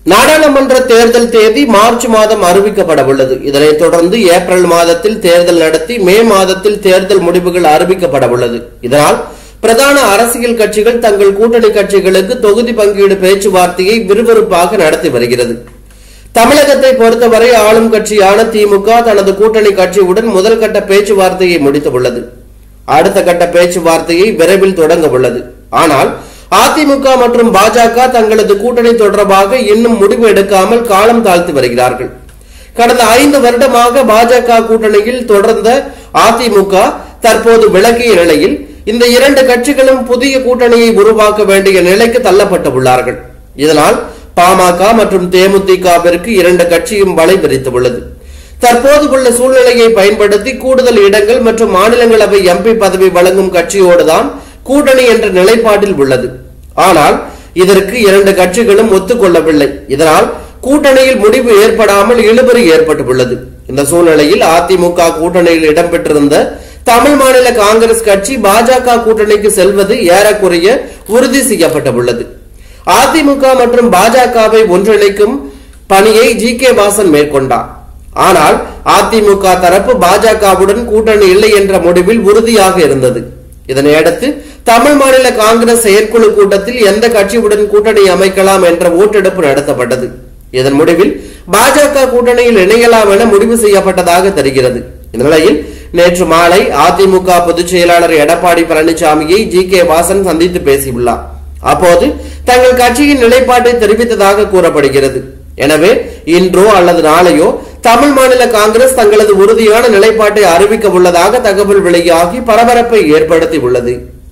நாடாளுமன்ற தேர்தல் தேதி மார்ச் மாதம் அறிவிக்கப்பட உள்ளது. இதனைத் தொடர்ந்து ஏப்ரல் மாதத்தில் தேர்தல் நடத்தி மே மாதத்தில் தேர்தல் முடிவுகள் அறிவிக்கப்பட உள்ளது. இதனால் பிரதான அரசியல் கட்சிகள் தங்கள் கூட்டணி கட்சிகளுக்கு தொகுதி பங்கீடு பேச்சுவார்த்தையை விறுவிறுப்பாக நடத்தி வருகிறது. தமிழகத்தை பொறுத்தவரை ஆளும் கட்சியான திமுக தனது கூட்டணி கட்சியுடன் முதல் கட்ட பேச்சுவார்த்தையை முடித்துள்ளது. அடுத்த கட்ட பேச்சுவார்த்தையை விரைவில் தொடங்க உள்ளது. ஆனால் அதிமுக மற்றும் பாஜக தங்களது கூட்டணி தொடர்பாக இன்னும் முடிவு எடுக்காமல் காலம் தாழ்த்தி வருகிறார்கள். கடந்த 5 வருடமாக பாஜக கூட்டணியில் தொடர்ந்த அதிமுக தற்போது விலகிய நிலையில் இந்த 2 கட்சிகளும் புதிய கூட்டணியை உருவாக்க வேண்டிய நிலைக்கு தள்ளப்பட்டுள்ளார்கள். இதனால் பாமக மற்றும் தேமுதிகவிற்கு 2 கட்சியும் வலை விரித்துள்ளது. தற்போது உள்ள சூழ்நிலையை பயன்படுத்தி கூடுதல் இடங்கள் மற்றும் மாநிலங்களவை எம்பி பதவி வழங்கும் கட்சியோடுதான் கூட்டணி என்ற நிலைப்பாட்டில் உள்ளது. ஆனால் இதற்கு 2 கட்சிகளும் ஒத்துக்கொள்ளவில்லை. இதனால் கூட்டணியில் முடிவு ஏற்படாமல் இழுபறி ஏற்பட்டுள்ளது. இந்த சூழ்நிலையில் அதிமுக கூட்டணியில் இடம்பெற்றிருந்த தமிழ் மாநில காங்கிரஸ் கட்சி பாஜக கூட்டணிக்கு செல்வது ஏறக்குறைய உறுதி செய்யப்பட்டுள்ளது. அதிமுக மற்றும் பாஜகவை ஒன்றிணைக்கும் பணியை ஜி.கே. வாசன் மேற்கொண்டார். ஆனால் அதிமுக தரப்பு பாஜகவுடன் கூட்டணி இல்லை என்ற முடிவில் உறுதியாக இருந்தது. இதனையடுத்து தமிழ் மாநில காங்கிரஸ் செயற்குழு கூட்டத்தில் எந்த கட்சியுடன் கூட்டணி அமைக்கலாம் என்ற ஓட்டெடுப்பு நடத்தப்பட்டது. இதன் முடிவில் பாஜக கூட்டணியில் இணையலாம் என முடிவு செய்யப்பட்டதாக தெரிகிறது. இந்த நிலையில் நேற்று மாலை அதிமுக பொதுச் செயலாளர் எடப்பாடி பழனிசாமியை ஜி.கே. வாசன் சந்தித்து பேசியுள்ளார். அப்போது தங்கள் கட்சியின் நிலைப்பாட்டை தெரிவித்ததாக கூறப்படுகிறது. எனவே இன்றோ அல்லது நாளையோ தமிழ் மாநில காங்கிரஸ் தங்களது உறுதியான நிலைப்பாட்டை அறிவிக்க உள்ளதாக தகவல் வெளியாகி பரபரப்பை ஏற்படுத்தி உள்ளது.